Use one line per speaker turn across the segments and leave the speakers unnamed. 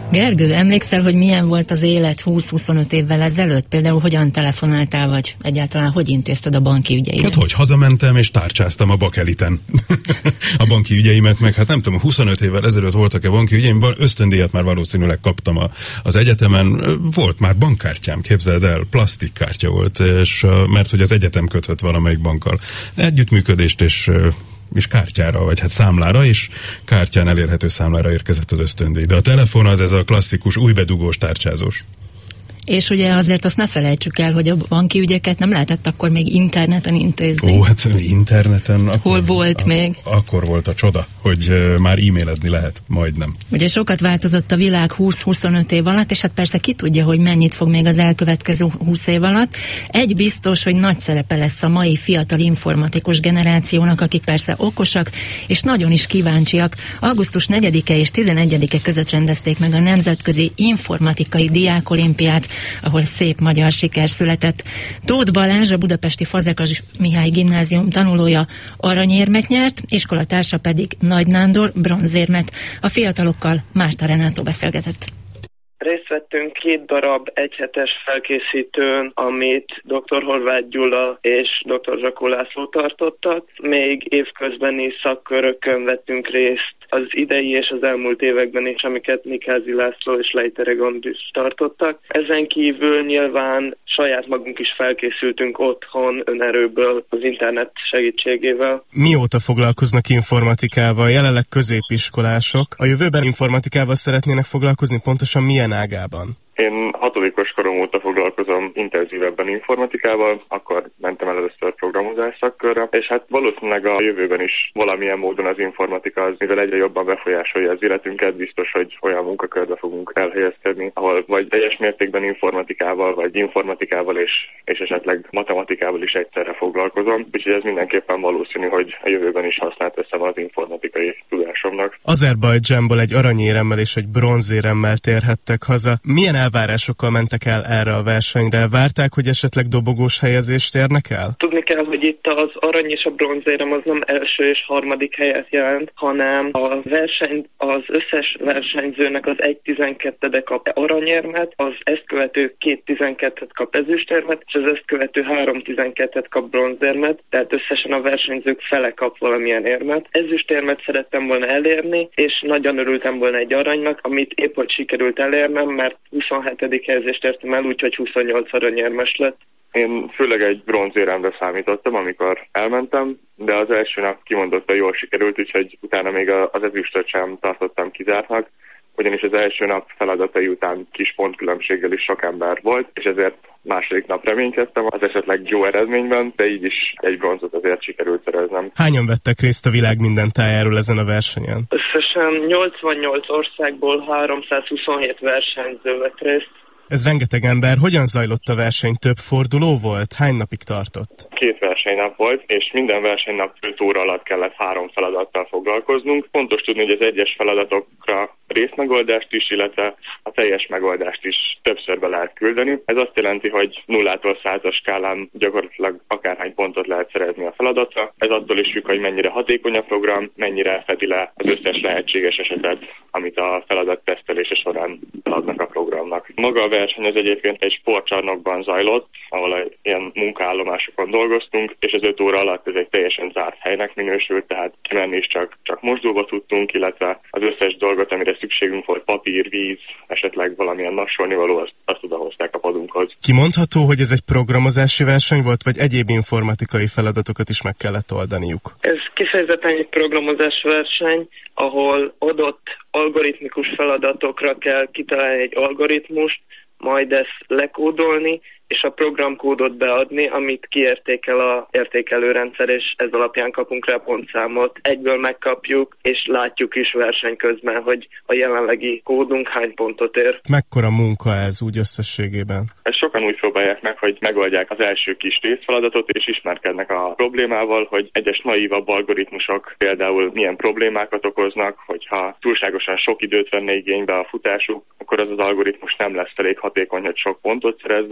Gergő, emlékszel, hogy milyen volt az élet 20-25 évvel ezelőtt? Például hogyan telefonáltál, vagy egyáltalán hogy intézted a banki ügyeidet?
Hát hogy hazamentem és tárcsáztam a Bakeliten. A banki ügyeimet, meg hát nem tudom, 25 évvel ezelőtt voltak-e banki ügyeim, ösztöndíjat már valószínűleg kaptam az egyetemen. Volt már bankkártyám, képzeld el, plastikkártya volt, és mert hogy az egyetem kötött valamelyik bankkal együttműködést, és kártyára, vagy hát számlára, és kártyán elérhető számlára érkezett az ösztöndíj. De a telefon az ez a klasszikus újbedugós tárcsázós.
És ugye azért azt ne felejtsük el, hogy a banki ügyeket nem lehetett akkor még interneten intézni.
Ó, hát interneten...
Hol volt még?
Akkor volt a csoda, hogy már e-mailezni lehet, majdnem.
Ugye sokat változott a világ 20-25 év alatt, és hát persze ki tudja, hogy mennyit fog még az elkövetkező 20 év alatt. Egy biztos, hogy nagy szerepe lesz a mai fiatal informatikus generációnak, akik persze okosak, és nagyon is kíváncsiak. Augusztus 4-e és 11-e között rendezték meg a Nemzetközi Informatikai Diákolimpiát, ahol szép magyar siker született. Tóth Balázs, a budapesti Fazekas Mihály Gimnázium tanulója aranyérmet nyert, iskolatársa pedig Nagy Nándor bronzérmet. A fiatalokkal Márta Renátó beszélgetett.
Részt vettünk 2 darab egyhetes felkészítőn, amit dr. Horváth Gyula és dr. Zsakó László tartottak. Még évközbeni szakkörökön vettünk részt az idei és az elmúlt években is, amiket Mikázy László és Lejtere Gond is tartottak. Ezen kívül nyilván saját magunk is felkészültünk otthon önerőből az internet segítségével.
Mióta foglalkoznak informatikával? Jelenleg középiskolások. A jövőben informatikával szeretnének foglalkozni, pontosan milyen ágában?
Én 6. korom óta foglalkozom intenzívebben informatikával, akkor mentem el először programozás szakkörre, és hát valószínűleg a jövőben is valamilyen módon az informatika az, mivel egyre jobban befolyásolja az életünket, biztos, hogy olyan munkakörbe fogunk elhelyezkedni, ahol vagy teljes mértékben informatikával, vagy informatikával és esetleg matematikával is egyszerre foglalkozom, úgyhogy ez mindenképpen valószínű, hogy a jövőben is használt veszem az informatikai tudásomnak.
Azerbajdzsánból egy aranyéremmel és egy bronzéremmel térhettek haza. Milyen elvárásokkal mentek el erre a versenyre? Várták, hogy esetleg dobogós helyezést érnek el?
Tudni kell, hogy itt az arany és a bronzérem az nem első és harmadik helyet jelent, hanem az összes versenyzőnek az 1/12 kap aranyérmet, az ezt követő 2/12 kap ezüstérmet, és az ezt követő 3/12 kap bronzérmet, tehát összesen a versenyzők fele kap valamilyen érmet. Ezüstérmet szerettem volna elérni, és nagyon örültem volna egy aranynak, amit épp hogy sikerült elérnem, mert 27. helyezést értem el, úgyhogy 28 aranyérmes lett.
Én főleg egy bronzéremre számítottam, amikor elmentem, de az első nap kimondottan jól sikerült, úgyhogy utána még az ezüstöt sem tartottam kizártnak, ugyanis az első nap feladatai után kis pontkülönbséggel is sok ember volt, és ezért második nap reménykedtem az esetleg jó eredményben, de így is egy bronzot azért sikerült szereznem.
Hányan vettek részt a világ minden tájáról ezen a versenyen?
Összesen 88 országból 327 versenyző vett részt.
Ez rengeteg ember. Hogyan zajlott a verseny? Több forduló volt? Hány napig tartott?
2 versenynap volt, és minden versenynap 5 óra alatt kellett 3 feladattal foglalkoznunk. Fontos tudni, hogy az egyes feladatokra részmegoldást is, illetve a teljes megoldást is többször be lehet küldeni. Ez azt jelenti, hogy 0-tól 100-as skálán gyakorlatilag akárhány pontot lehet szerezni a feladatra. Ez attól is függ, hogy mennyire hatékony a program, mennyire fedi le az összes lehetséges esetet, amit a feladat tesztelése során adnak a programnak. Maga a verseny az egyébként egy sportcsarnokban zajlott, ahol ilyen munkaállomásokon dolgoztunk, és az 5 óra alatt ez egy teljesen zárt helynek minősült, tehát kimenni is csak mosdóba tudtunk, illetve az összes dolgot, amire szükségünk volt, papír, víz, esetleg valamilyen nassolnivaló, azt odahozták a padunkhoz.
Kimondható, hogy ez egy programozási verseny volt, vagy egyéb informatikai feladatokat is meg kellett oldaniuk?
Ez kifejezetten egy programozási verseny, ahol adott algoritmikus feladatokra kell kitalálni egy algoritmust, majd ezt lekódolni, és a programkódot beadni, amit kiértékel a értékelőrendszer, és ez alapján kapunk rá pontszámot. Egyből megkapjuk, és látjuk is verseny közben, hogy a jelenlegi kódunk hány pontot ér.
Mekkora munka ez úgy összességében?
Ezt sokan úgy próbálják meg, hogy megoldják az első kis részfeladatot, és ismerkednek a problémával, hogy egyes naívabb algoritmusok például milyen problémákat okoznak, hogyha túlságosan sok időt venne igénybe a futásuk, akkor az algoritmus nem lesz elég hatékony, hogy sok pontot szerezzem. Ilyenkor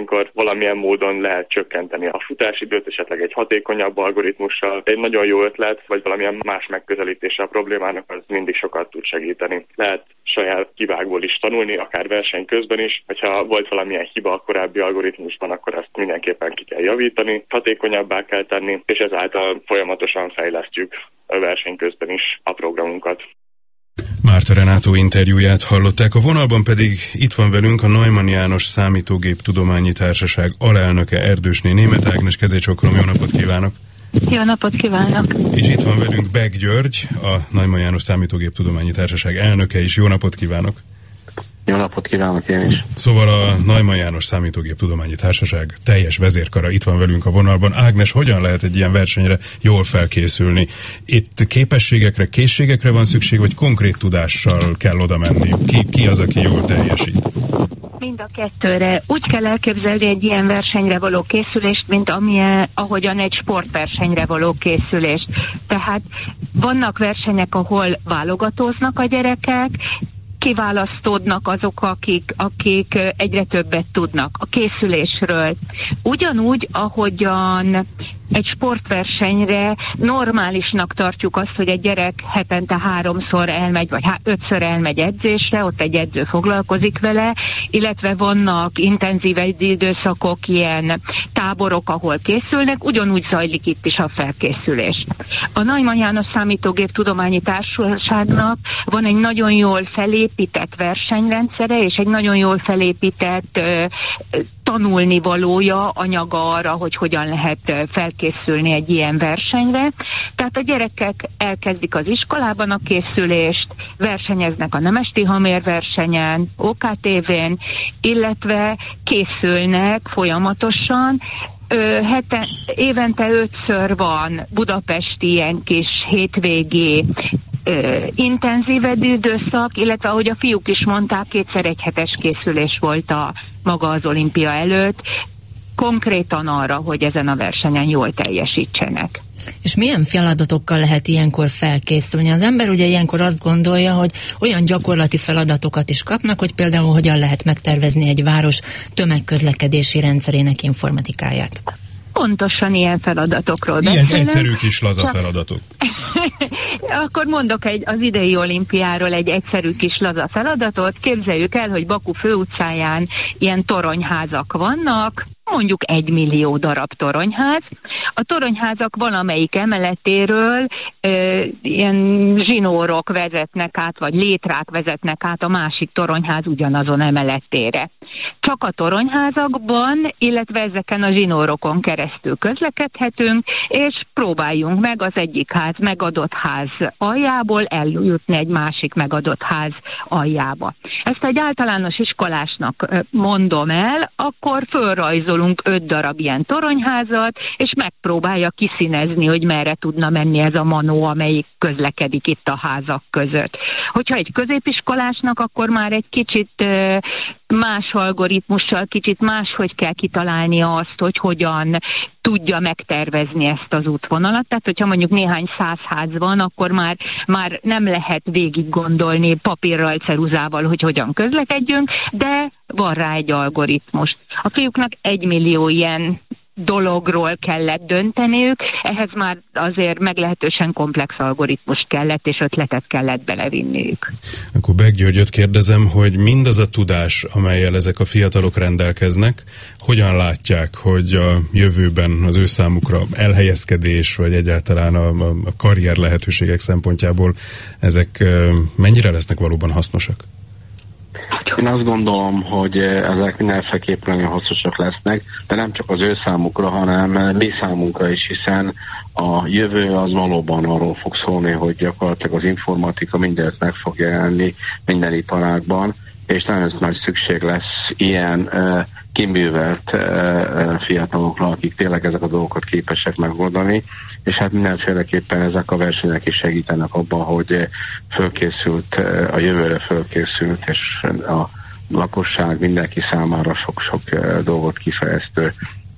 ilyenkor valamilyen módon lehet csökkenteni a futásidőt, esetleg egy hatékonyabb algoritmussal. Egy nagyon jó ötlet, vagy valamilyen más megközelítése a problémának, az mindig sokat tud segíteni. Lehet saját hibákból is tanulni, akár verseny közben is. Hogyha volt valamilyen hiba a korábbi algoritmusban, akkor azt mindenképpen ki kell javítani, hatékonyabbá kell tenni, és ezáltal folyamatosan fejlesztjük a verseny közben is a programunkat.
Márta Renátó interjúját hallották, a vonalban pedig itt van velünk a Neumann János Számítógéptudományi Társaság alelnöke, Erdősné Németh Ágnes. Kezécsókolom, jó napot kívánok!
Jó napot kívánok!
És itt van velünk Beck György, a Neumann János Számítógéptudományi Társaság elnöke is. Jó napot kívánok!
Jó napot kívánok én is!
Szóval a Neumann János Számítógéptudományi Társaság teljes vezérkara itt van velünk a vonalban. Ágnes, hogyan lehet egy ilyen versenyre jól felkészülni? Itt képességekre, készségekre van szükség, vagy konkrét tudással kell oda menni? Ki az, aki jól teljesít?
Mind a kettőre. Úgy kell elképzelni egy ilyen versenyre való készülést, mint ahogyan egy sportversenyre való készülést. Tehát vannak versenyek, ahol válogatóznak a gyerekek, kiválasztódnak azok, akik egyre többet tudnak a készülésről. Ugyanúgy, ahogyan egy sportversenyre normálisnak tartjuk azt, hogy egy gyerek hetente 3-szor elmegy, vagy 5-ször elmegy edzésre, ott egy edző foglalkozik vele, illetve vannak intenzív időszakok, ilyen táborok, ahol készülnek, ugyanúgy zajlik itt is a felkészülés. A Neumann János Számítógéptudományi Társaságnak van egy nagyon jól felépített versenyrendszere, és egy nagyon jól felépített tanulnivalója, anyaga arra, hogy hogyan lehet felkészülni egy ilyen versenyre. Tehát a gyerekek elkezdik az iskolában a készülést, versenyeznek a Nemesi Hamér versenyen, OKTV-n, illetve készülnek folyamatosan. Évente 5-ször van budapesti ilyen kis hétvégi intenzív időszak, illetve ahogy a fiúk is mondták, 2-szer egyhetes készülés volt maga az olimpia előtt, konkrétan arra, hogy ezen a versenyen jól teljesítsenek.
És milyen feladatokkal lehet ilyenkor felkészülni? Az ember ugye ilyenkor azt gondolja, hogy olyan gyakorlati feladatokat is kapnak, hogy például hogyan lehet megtervezni egy város tömegközlekedési rendszerének informatikáját.
Pontosan ilyen feladatokról
ilyen
beszélünk.
Egyszerű kis laza feladatok.
Akkor mondok az idei olimpiáról egy egyszerű kis laza feladatot. Képzeljük el, hogy Baku főutcáján ilyen toronyházak vannak, mondjuk 1 millió darab toronyház. A toronyházak valamelyik emeletéről ilyen zsinórok vezetnek át, vagy létrák vezetnek át a másik toronyház ugyanazon emeletére. Csak a toronyházakban, illetve ezeken a zsinórokon keresztül közlekedhetünk, és próbáljunk meg az egyik megadott ház aljából eljutni egy másik megadott ház aljába. Ezt egy általános iskolásnak mondom el, akkor fölrajzolunk 5 darab ilyen toronyházat, és megpróbálja kiszínezni, hogy merre tudna menni ez a manó, amelyik közlekedik itt a házak között. Hogyha egy középiskolásnak, akkor már egy kicsit más algoritmussal, kicsit máshogy kell kitalálnia azt, hogy hogyan tudja megtervezni ezt az útvonalat. Tehát, hogyha mondjuk néhány 100 ház van, akkor már nem lehet végig gondolni papírral, ceruzával, hogy hogyan közlekedjünk, de van rá egy algoritmus. A fiúknak 1 millió ilyen dologról kellett dönteniük, ehhez már azért meglehetősen komplex algoritmus kellett, és ötletet kellett belevinniük.
Akkor Beck Györgyöt kérdezem, hogy mindaz a tudás, amellyel ezek a fiatalok rendelkeznek, hogyan látják, hogy a jövőben az ő számukra elhelyezkedés, vagy egyáltalán a karrier lehetőségek szempontjából ezek mennyire lesznek valóban hasznosak?
Én azt gondolom, hogy ezek mindenféleképpen nagyon hasznosak lesznek, de nem csak az ő számukra, hanem mi számunkra is, hiszen a jövő az valóban arról fog szólni, hogy gyakorlatilag az informatika mindent meg fog jelenni minden iparágban, és nagyon nagy szükség lesz ilyen kiművelt fiatalokra, akik tényleg ezek a dolgokat képesek megoldani, és hát mindenféleképpen ezek a versenyek is segítenek abban, hogy fölkészült, a jövőre fölkészült, és a lakosság mindenki számára sok-sok dolgot kifejeztő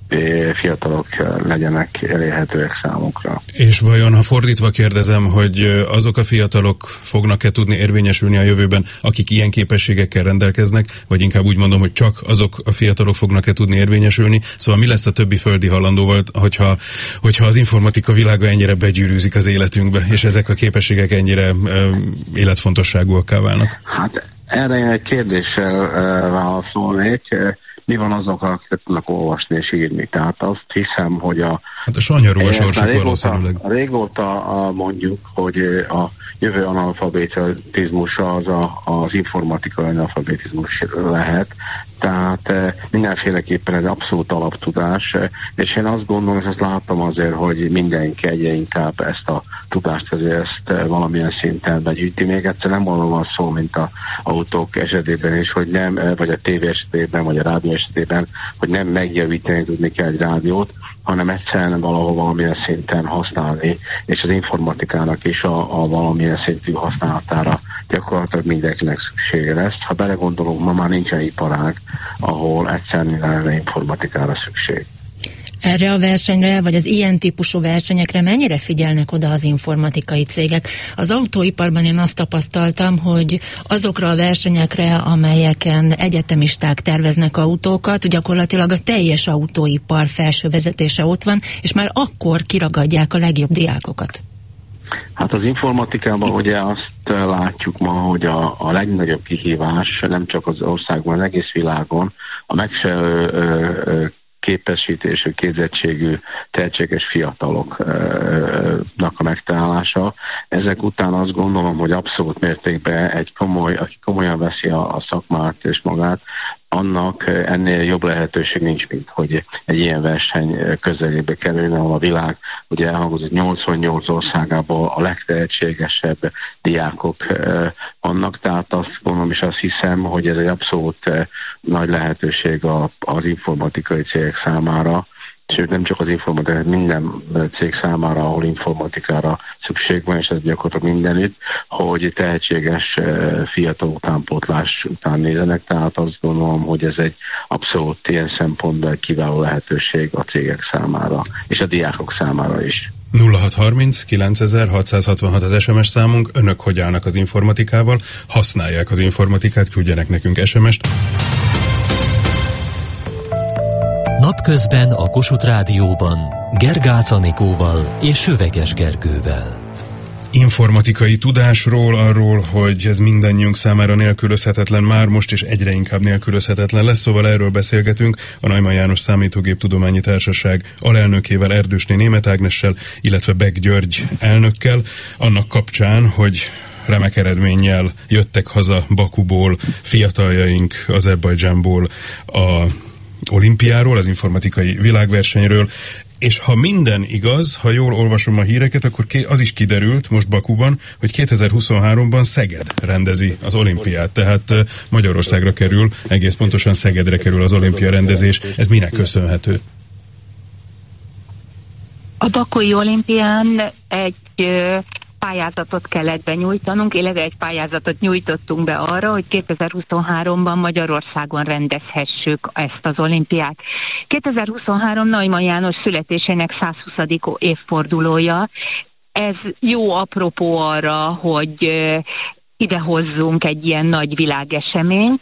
fiatalok legyenek elérhetőek számukra.
És vajon, ha fordítva kérdezem, hogy azok a fiatalok fognak-e tudni érvényesülni a jövőben, akik ilyen képességekkel rendelkeznek, vagy inkább úgy mondom, hogy csak azok a fiatalok fognak-e tudni érvényesülni? Szóval mi lesz a többi földi halandóval, hogyha az informatika világa ennyire begyűrűzik az életünkbe, és ezek a képességek ennyire életfontosságúakká válnak?
Hát erre egy kérdéssel válaszolnék. Mi van azokkal, akik tudnak olvasni és írni? Tehát azt hiszem, hogy a
sanyarú a sorsuk valószínűleg.
Régóta mondjuk, hogy a jövő analfabetizmusa az informatikai analfabetizmus lehet. Tehát mindenféleképpen ez abszolút alaptudás, és én azt gondolom, és azt láttam azért, hogy mindenki egyre inkább ezt a tudást ezt valamilyen szinten begyűjti. Még egyszer nem van szó, mint az autók esetében is, hogy nem, vagy a tévé esetében, vagy a rádió esetében, hogy nem megjavítani tudni kell egy rádiót, hanem egyszerűen valahol valamilyen szinten használni, és az informatikának is a valamilyen szintű használatára gyakorlatilag mindenkinek szüksége lesz. Ha belegondolunk, ma már nincsen iparág, ahol egyszerűen lenne informatikára szükség.
Erre a versenyre, vagy az ilyen típusú versenyekre mennyire figyelnek oda az informatikai cégek? Az autóiparban én azt tapasztaltam, hogy azokra a versenyekre, amelyeken egyetemisták terveznek autókat, gyakorlatilag a teljes autóipar felső vezetése ott van, és már akkor kiragadják a legjobb diákokat.
Hát az informatikában ugye azt látjuk ma, hogy a legnagyobb kihívás nem csak az országban, az egész világon a megfelelő képesítésű, képzettségű, tehetséges fiataloknak a megtalálása. Ezek után azt gondolom, hogy abszolút mértékben aki komolyan veszi a szakmát és magát, annak ennél jobb lehetőség nincs, mint hogy egy ilyen verseny közelébe kerülne, ahol a világ ugye elhangzott 88 országából a legtehetségesebb diákok vannak, tehát azt gondolom és azt hiszem, hogy ez egy abszolút nagy lehetőség az informatikai cégek számára, sőt nem csak az informatikai, minden cég számára, ahol informatikára szükség van, és ez gyakorlatilag mindenütt, hogy tehetséges fiatal utánpótlás után nézenek, tehát azt gondolom, hogy ez egy abszolút ilyen szempontból kiváló lehetőség a cégek számára, és a diákok számára is.
0630 9666 az SMS számunk. Önök hogy állnak az informatikával? Használják az informatikát? Küldjenek nekünk SMS-t.
Napközben a Kossuth Rádióban Gergács Anikóval és Söveges Gergővel.
Informatikai tudásról, arról, hogy ez mindannyiunk számára nélkülözhetetlen már most, és egyre inkább nélkülözhetetlen lesz, szóval erről beszélgetünk a Neumann János Számítógéptudományi Társaság alelnökével, Erdősné Németh Ágnessel, illetve Beck György elnökkel, annak kapcsán, hogy remek eredménnyel jöttek haza Bakuból fiataljaink, Azerbajdzsánból a olimpiáról, az informatikai világversenyről, és ha minden igaz, ha jól olvasom a híreket, akkor az is kiderült most Bakuban, hogy 2023-ban Szeged rendezi az olimpiát, tehát Magyarországra kerül, egész pontosan Szegedre kerül az olimpia rendezés. Ez minek köszönhető?
A bakui olimpián egy pályázatot kellett benyújtanunk, illetve egy pályázatot nyújtottunk be arra, hogy 2023-ban Magyarországon rendezhessük ezt az olimpiát. 2023 Neumann János születésének 120. évfordulója. Ez jó apropó arra, hogy idehozzunk egy ilyen nagy világeseményt.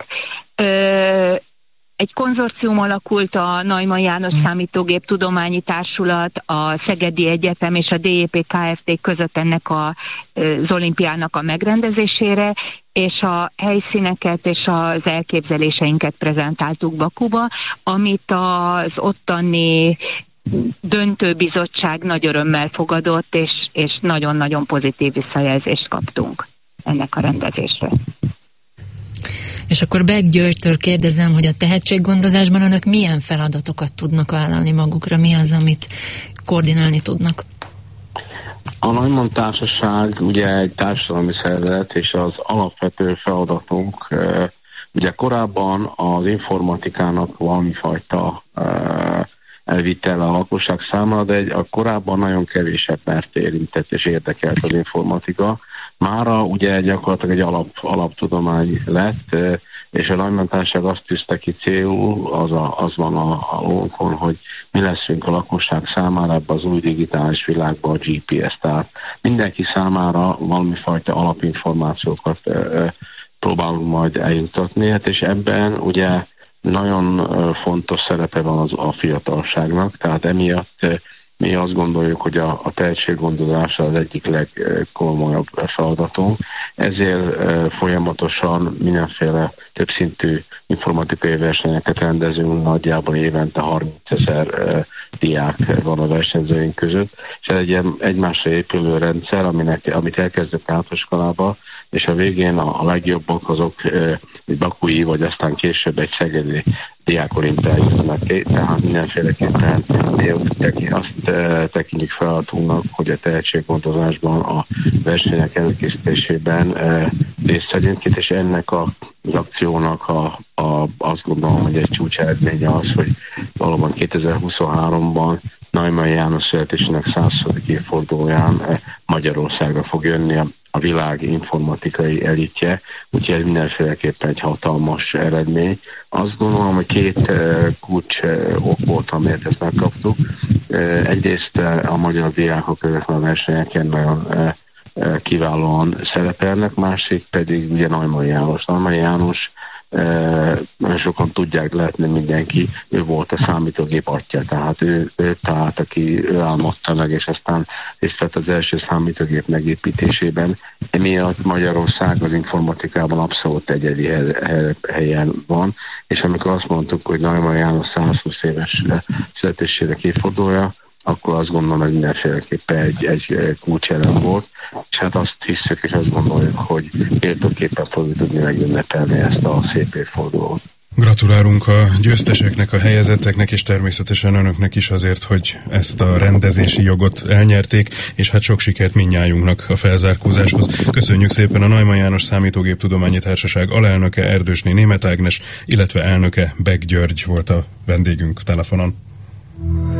Egy konzorcium alakult, a Neumann János Számítógéptudományi Társulat, a Szegedi Egyetem és a DJP Kft. Között ennek az olimpiának a megrendezésére, és a helyszíneket és az elképzeléseinket prezentáltuk Bakuba, amit az ottani döntőbizottság nagy örömmel fogadott, és nagyon-nagyon pozitív visszajelzést kaptunk ennek a rendezésre.
És akkor Beck Györgytől kérdezem, hogy a tehetséggondozásban önök milyen feladatokat tudnak vállalni magukra, mi az, amit koordinálni tudnak?
A Neumann Társaság ugye egy társadalmi szervezet, és az alapvető feladatunk, ugye korábban az informatikának valamifajta elvitele a lakosság számára, de korábban nagyon kevés embert érintett és érdekelt az informatika. Mára ugye gyakorlatilag egy alaptudomány lett, és a Neumann Társaság azt tűzte ki célul, az van a lónkon, hogy mi leszünk a lakosság számára ebben az új digitális világban a GPS, tehát mindenki számára valamifajta alapinformációkat próbálunk majd eljutatni, hát és ebben ugye nagyon fontos szerepe van a fiatalságnak, tehát emiatt mi azt gondoljuk, hogy a tehetséggondozás az egyik legkomolyabb feladatunk, ezért folyamatosan mindenféle többszintű informatikai versenyeket rendezünk, nagyjából évente 30 000 diák van a versenyzőink között, és ez egy egymásra épülő rendszer, amit elkezdett általánoskolába, és a végén a legjobbak azok bakui, vagy aztán később egy szegedi diákolimpián jönnek ki, tehát mindenféleképpen azt tekintjük feladatunknak, hogy a tehetséggondozásban, a versenyek előkészítésében részt vegyünk itt, és ennek az akciónak azt gondolom, hogy egy csúcs eredménye az, hogy valóban 2023-ban Neumann János születésének 100. évfordulóján Magyarországra fog jönni a világ informatikai elitje, úgyhogy ez mindenféleképpen egy hatalmas eredmény. Azt gondolom, hogy két kulcs ok volt, amiért ezt megkaptuk. Egyrészt a magyar diákok ezeken a versenyeken nagyon kiválóan szerepelnek, másik pedig ugye Neumann János. Neumann János, nagyon sokan tudják, lehetni mindenki, ő volt a számítógép atya, tehát ő aki álmodta meg, és aztán részt vett az első számítógép megépítésében. Emiatt Magyarország az informatikában abszolút egyedi helyen van, és amikor azt mondtuk, hogy Neumann János 120 éves születésére évfordulója, akkor azt gondolom, hogy mindenféleképpen egy kulcselem volt, és hát azt hiszük, és azt gondoljuk, hogy méltóképpen fogjuk tudni megünnepelni ezt a szép évfordulót.
Gratulálunk a győzteseknek, a helyezetteknek, és természetesen önöknek is azért, hogy ezt a rendezési jogot elnyerték, és hát sok sikert mindnyájunknak a felzárkózáshoz. Köszönjük szépen! A Neumann János Számítógéptudományi Társaság alelnöke Erdősné Németh Ágnes, illetve elnöke Beck György volt a vendégünk telefonon.